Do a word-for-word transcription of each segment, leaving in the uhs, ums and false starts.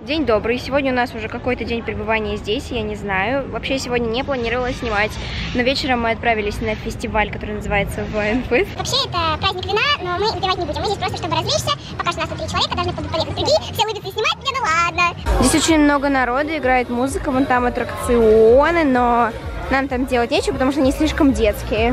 День добрый. Сегодня у нас уже какой-то день пребывания здесь, я не знаю. Вообще сегодня не планировала снимать, но вечером мы отправились на фестиваль, который называется Вайнфест. Вообще это праздник вина, но мы выпивать не будем. Мы здесь просто, чтобы развлечься. Пока что нас тут три человека, должны поехать другие. Все любят снимать, мне ну ладно. Здесь очень много народа, играет музыка, вон там аттракционы, но нам там делать нечего, потому что они слишком детские.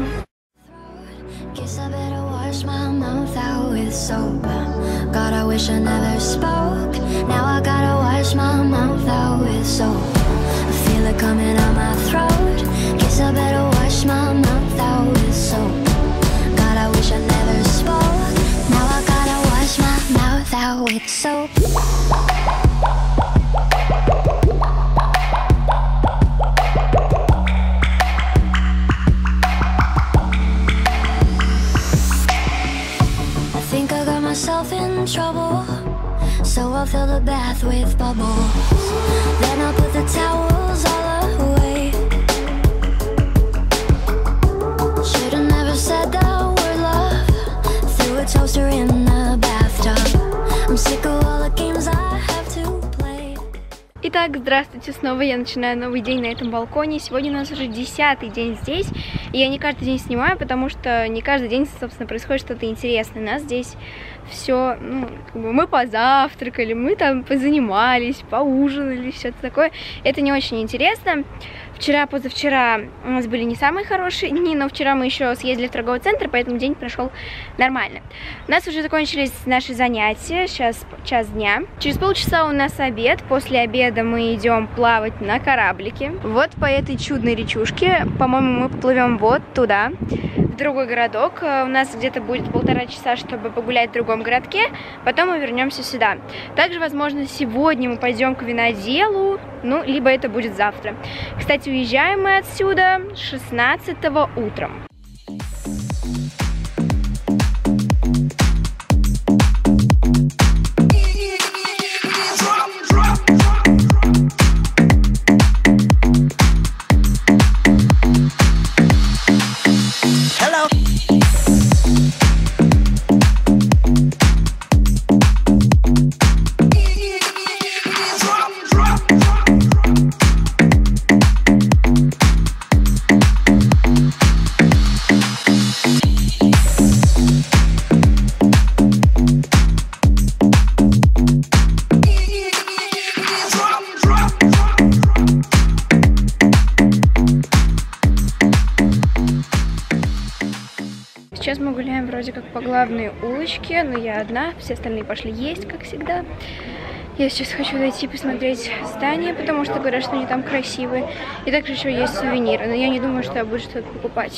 God, I wish I never spoke. Now I gotta wash my mouth out with soap. I feel it coming out my throat. Guess I better wash my mouth out with soap. God, I wish I never spoke. Now I gotta wash my mouth out with soap. Myself in trouble, so I'll fill the bath with bubbles. Then I'll put the towels all away. Should've never said that word love. Threw a toaster in the bathtub. I'm sick of all the games I have to play. Итак, здравствуйте, снова я начинаю новый день на этом балконе. Сегодня у нас уже десятый день здесь. И я не каждый день снимаю, потому что не каждый день, собственно, происходит что-то интересное. У нас здесь все, ну, как бы мы позавтракали, мы там позанимались, поужинали, что-то такое. Это не очень интересно. Вчера, позавчера у нас были не самые хорошие дни, но вчера мы еще съездили в торговый центр, поэтому день прошел нормально. У нас уже закончились наши занятия, сейчас час дня. Через полчаса у нас обед, после обеда мы идем плавать на кораблике. Вот по этой чудной речушке, по-моему, мы поплывем вот туда, в другой городок. У нас где-то будет полтора часа, чтобы погулять в другом городке, потом мы вернемся сюда. Также, возможно, сегодня мы пойдем к виноделу, ну, либо это будет завтра. Кстати, уезжаем мы отсюда шестнадцатого утром. Сейчас мы гуляем вроде как по главной улочке, но я одна, все остальные пошли есть, как всегда. Я сейчас хочу зайти посмотреть здания, потому что говорят, что они там красивые. И также еще есть сувениры, но я не думаю, что я буду что-то покупать.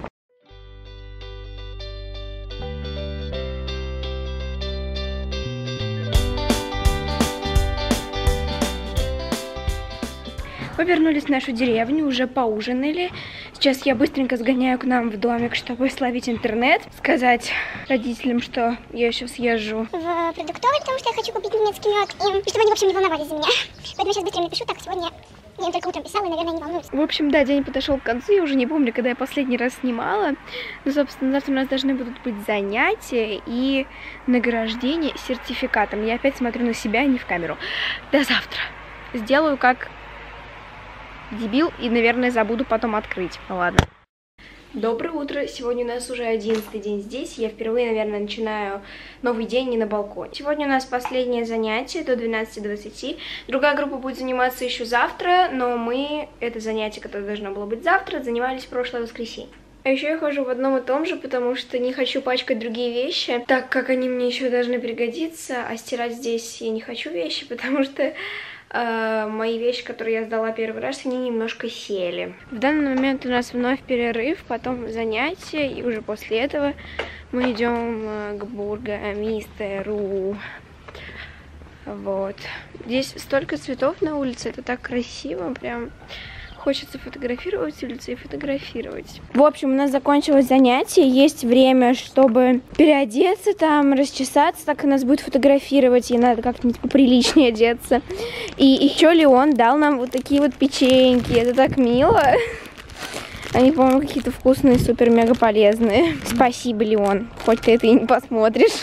Мы вернулись в нашу деревню, уже поужинали. Сейчас я быстренько сгоняю к нам в домик, чтобы словить интернет. Сказать родителям, что я еще съезжу в продуктовый, потому что я хочу купить немецкий мед. И чтобы они, в общем, не волновались за меня. Поэтому сейчас быстро напишу. Так, сегодня я им только утром писала, и, наверное, не волнуюсь. В общем, да, день подошел к концу. Я уже не помню, когда я последний раз снимала. Но, собственно, завтра у нас должны будут быть занятия и награждение сертификатом. Я опять смотрю на себя, а не в камеру. До завтра. Сделаю как дебил и, наверное, забуду потом открыть. Ну ладно. Доброе утро. Сегодня у нас уже одиннадцатый день здесь. Я впервые, наверное, начинаю новый день не на балконе. Сегодня у нас последнее занятие до двенадцати двадцати. Другая группа будет заниматься еще завтра, но мы это занятие, которое должно было быть завтра, занимались в прошлое воскресенье. А еще я хожу в одном и том же, потому что не хочу пачкать другие вещи, так как они мне еще должны пригодиться, а стирать здесь я не хочу вещи, потому что Uh, мои вещи, которые я сдала первый раз, они немножко сели. В данный момент у нас вновь перерыв, потом занятия, и уже после этого мы идем uh, к бургомистеру. Вот. Здесь столько цветов на улице, это так красиво, прям хочется фотографировать улицу и фотографировать. В общем, у нас закончилось занятие, есть время, чтобы переодеться там, расчесаться, так и нас будет фотографировать, и надо как-нибудь поприличнее одеться. И еще Леон дал нам вот такие вот печеньки, это так мило. Они, по-моему, какие-то вкусные, супер-мега полезные. Спасибо, Леон, хоть ты это и не посмотришь.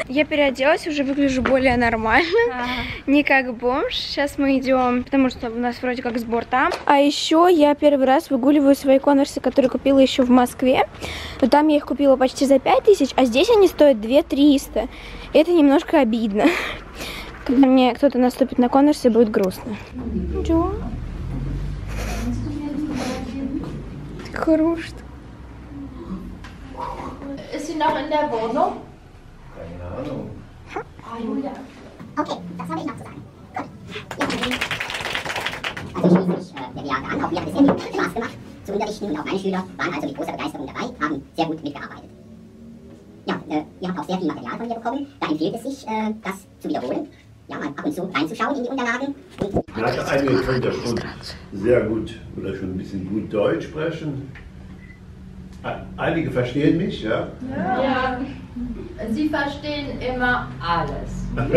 Я переоделась, уже выгляжу более нормально, ага. Не как бомж. Сейчас мы идем, потому что у нас вроде как сбор там. А еще я первый раз выгуливаю свои конверсы, которые купила еще в Москве. Но там я их купила почти за пять тысяч, а здесь они стоят две триста. Это немножко обидно. Когда мне кто-то наступит на конверсы, будет грустно. Джо? Хрустит. Ist sie noch in der Wohnung? Keine Ahnung. Ah, Julia. Okay, das habe ich noch zu sagen. Gut. Also schließlich, äh, der Jahr an, auch mir hat es sehr viel Spaß gemacht zu unterrichten und auch meine Schüler waren also mit großer Begeisterung dabei, haben sehr gut mitgearbeitet. Ja, äh, ihr habt auch sehr viel Material von mir bekommen, da empfiehlt es sich, äh, das zu wiederholen. Ja, mal ab und zu reinzuschauen in die Unterlagen. Und also einige können ja schon sehr gut oder schon ein bisschen gut Deutsch sprechen. Einige verstehen mich, ja? Ja. Ja. Sie verstehen immer alles.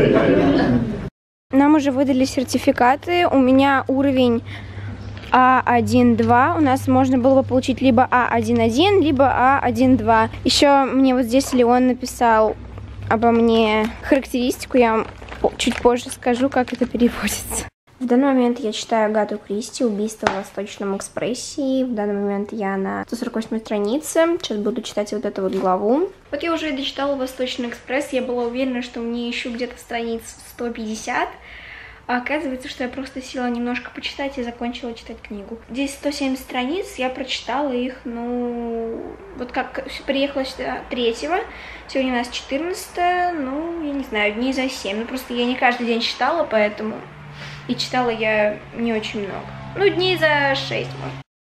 Нам уже выдали сертификаты. У меня уровень А один два. У нас можно было бы получить либо А один один, либо А один два. Еще мне вот здесь Леон написал обо мне характеристику. Я вам чуть позже скажу, как это переводится. В данный момент я читаю Агату Кристи «Убийство в Восточном экспрессе». В данный момент я на сто сорок восьмой странице. Сейчас буду читать вот эту вот главу. Вот я уже дочитала «Восточный экспресс». Я была уверена, что мне еще где-то страниц сто пятьдесят. А оказывается, что я просто села немножко почитать и закончила читать книгу. Здесь сто семьдесят страниц, я прочитала их, ну... Вот как приехала сюда третьего, сегодня у нас четырнадцатое, ну, я не знаю, дней за семь. Ну, просто я не каждый день читала, поэтому... И читала я не очень много. Ну, дней за шесть, может.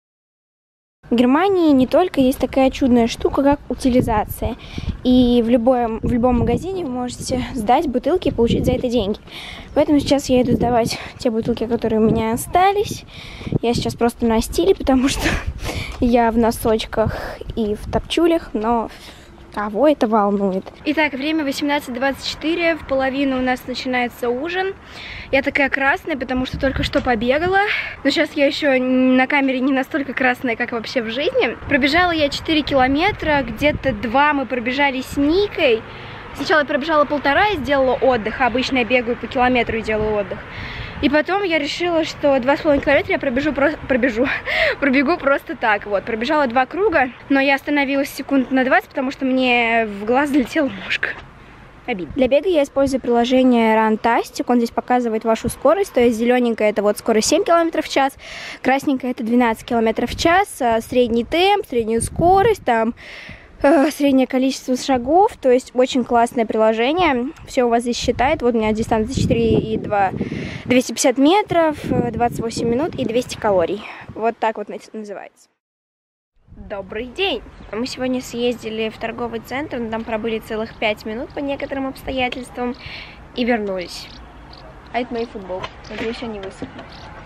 В Германии не только есть такая чудная штука, как утилизация. И в любом, в любом магазине вы можете сдать бутылки и получить за это деньги. Поэтому сейчас я иду сдавать те бутылки, которые у меня остались. Я сейчас просто на стиле, потому что я в носочках и в топчулях, но... Кого это волнует? Итак, время восемнадцать двадцать четыре, в половину у нас начинается ужин. Я такая красная, потому что только что побегала. Но сейчас я еще на камере не настолько красная, как вообще в жизни. Пробежала я четыре километра, где-то два мы пробежали с Никой. Сначала я пробежала полтора и сделала отдых. Обычно я бегаю по километру и делаю отдых. И потом я решила, что два с половиной километра я пробежу, про... пробежу, пробегу просто так. Вот, пробежала два круга, но я остановилась секунд на двадцать, потому что мне в глаз залетела мушка. Обидно. Для бега я использую приложение Runtastic. Он здесь показывает вашу скорость. То есть зелененькая это вот скорость семь километров в час, красненькая это двенадцать километров в час, средний темп, среднюю скорость, там среднее количество шагов, то есть очень классное приложение, все у вас здесь считает. Вот у меня дистанция четыре и два, двести пятьдесят метров, двадцать восемь минут и двести калорий. Вот так вот называется. Добрый день! Мы сегодня съездили в торговый центр, там пробыли целых пять минут по некоторым обстоятельствам и вернулись. А это мои футболки, надеюсь, они высохнут.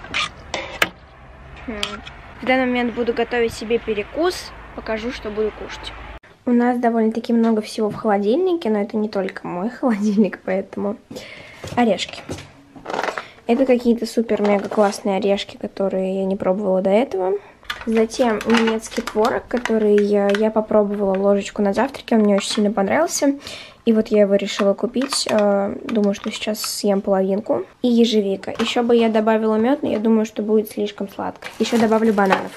В данный момент буду готовить себе перекус, покажу, что буду кушать. У нас довольно-таки много всего в холодильнике, но это не только мой холодильник, поэтому орешки. Это какие-то супер-мега классные орешки, которые я не пробовала до этого. Затем немецкий творог, который я, я попробовала ложечку на завтраке, он мне очень сильно понравился. И вот я его решила купить, думаю, что сейчас съем половинку. И ежевика. Еще бы я добавила мед, но я думаю, что будет слишком сладко. Еще добавлю бананов.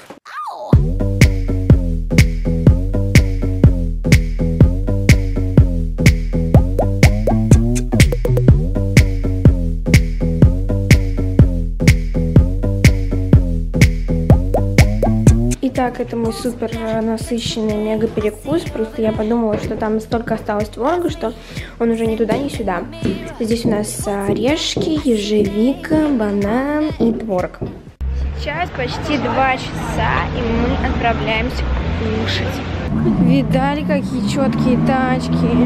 Итак, это мой супер насыщенный мега перекус. Просто я подумала, что там столько осталось творога, что он уже ни туда, ни сюда. Здесь у нас орешки, ежевика, банан и творог. Сейчас почти два часа, и мы отправляемся кушать. Видали, какие четкие тачки?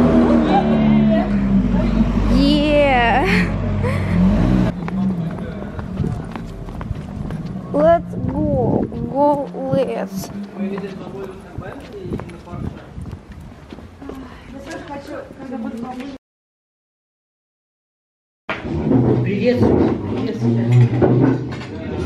Yeah! Let's go, go, let's. Привет.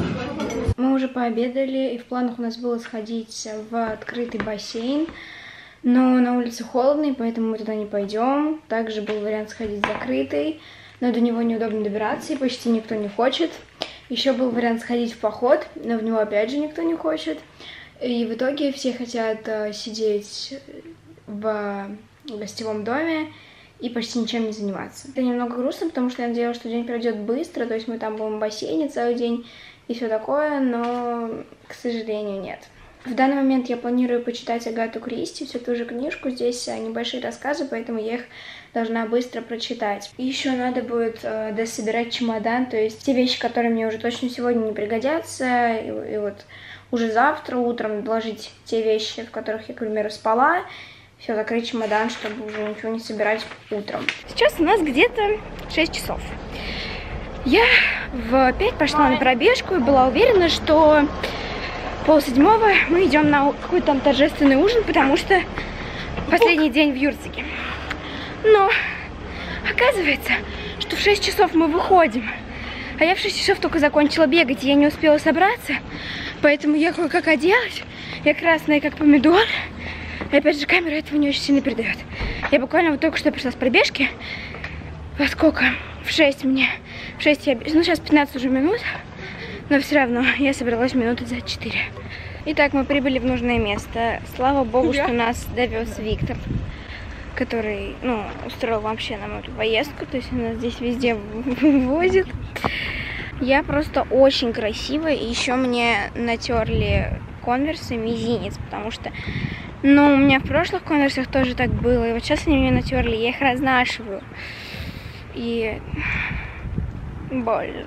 Мы уже пообедали, и в планах у нас было сходить в открытый бассейн. Но на улице холодно, поэтому мы туда не пойдем. Также был вариант сходить закрытый, но до него неудобно добираться, и почти никто не хочет. Еще был вариант сходить в поход, но в него опять же никто не хочет. И в итоге все хотят uh, сидеть в гостевом доме и почти ничем не заниматься. Это немного грустно, потому что я надеялась, что день пройдет быстро, то есть мы там будем в бассейне целый день и все такое, но, к сожалению, нет. В данный момент я планирую почитать Агату Кристи, всю ту же книжку. Здесь небольшие рассказы, поэтому я их должна быстро прочитать. И еще надо будет э, дособирать чемодан, то есть те вещи, которые мне уже точно сегодня не пригодятся, и, и вот уже завтра утром доложить те вещи, в которых я, к примеру, спала, все, закрыть чемодан, чтобы уже ничего не собирать утром. Сейчас у нас где-то шесть часов. Я в пять пошла на пробежку и была уверена, что полседьмого мы идем на какой-то там торжественный ужин, потому что последний день в Юрцике. Но оказывается, что в шесть часов мы выходим, а я в шесть часов только закончила бегать, и я не успела собраться, поэтому я кое-как оделась, я красная как помидор, и опять же камера этого не очень сильно передает. Я буквально вот только что пришла с пробежки, во сколько? В шесть мне, в шесть я, ну сейчас пятнадцать уже минут, но все равно я собралась минуты за четыре. Итак, мы прибыли в нужное место. Слава богу, что нас довез Виктор, который, ну, устроил вообще нам эту поездку, то есть он нас здесь везде возит. Я просто очень красивая, и еще мне натерли конверсы мизинец, потому что, ну, у меня в прошлых конверсах тоже так было, и вот сейчас они мне натерли, я их разнашиваю, и больно.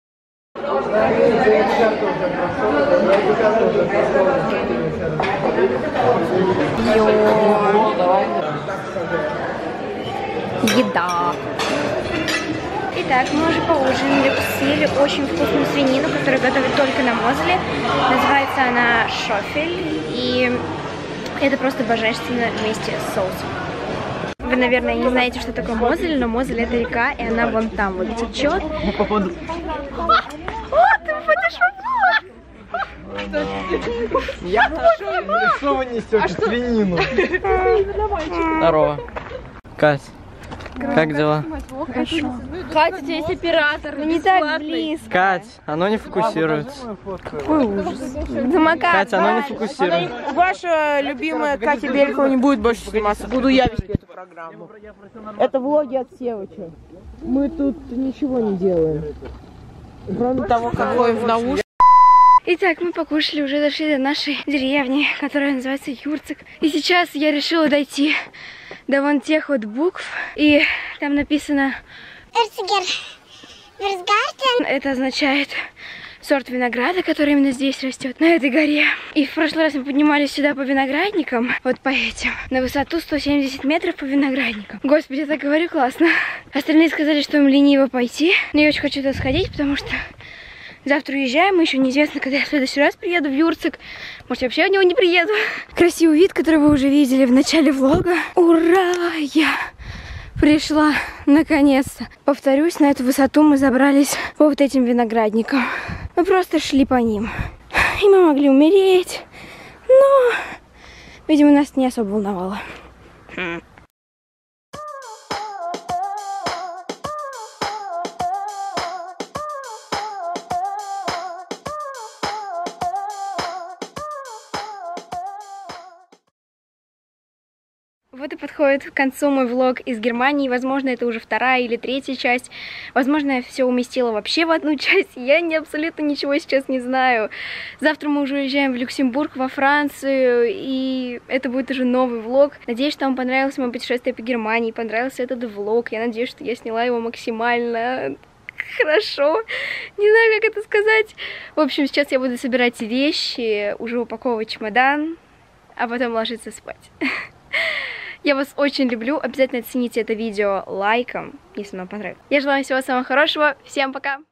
Еда. Итак, мы уже поужинали, съели очень вкусную свинину, которую готовят только на Мозеле. Называется она шофель, и это просто божественно вместе с соусом. Вы, наверное, не знаете, что такое Мозель, но Мозель — это река, и она вон там вот течет. Мы походу... О, ты выпадешь в воду! Я нашел, что вы несете? Свинину. Здорово. Кать, как дела? Хорошо. Катя, здесь оператор. Ну не так близко. Кать, оно не фокусируется. Какой ужас. Замокай. Катя, оно не фокусируется. Ваша любимая Катя Белькова не будет больше сниматься. Буду я вести эту программу. Это влоги от Севыча. Мы тут ничего не делаем. Кроме того, как ходим в наушниках. Итак, мы покушали, уже дошли до нашей деревни, которая называется Юрцик. И сейчас я решила дойти до вон тех вот букв. И там написано Эрцгер. Это означает сорт винограда, который именно здесь растет, на этой горе. И в прошлый раз мы поднимались сюда по виноградникам, вот по этим, на высоту сто семьдесят метров по виноградникам. Господи, я так говорю, классно. Остальные сказали, что им лениво пойти, но я очень хочу туда сходить, потому что завтра уезжаем, и еще неизвестно, когда я в следующий раз приеду в Юрцик. Может, я вообще в него не приеду. Красивый вид, который вы уже видели в начале влога. Ура! Я пришла наконец-то. Повторюсь, на эту высоту мы забрались по вот этим виноградникам. Мы просто шли по ним. И мы могли умереть, но, видимо, нас не особо волновало. Вот и подходит к концу мой влог из Германии. Возможно, это уже вторая или третья часть. Возможно, я все уместила вообще в одну часть. Я не абсолютно ничего сейчас не знаю. Завтра мы уже уезжаем в Люксембург, во Францию. И это будет уже новый влог. Надеюсь, что вам понравилось мое путешествие по Германии. Понравился этот влог. Я надеюсь, что я сняла его максимально хорошо. Не знаю, как это сказать. В общем, сейчас я буду собирать вещи, уже упаковывать чемодан, а потом ложиться спать. Я вас очень люблю. Обязательно оцените это видео лайком, если вам понравилось. Я желаю всего самого хорошего. Всем пока!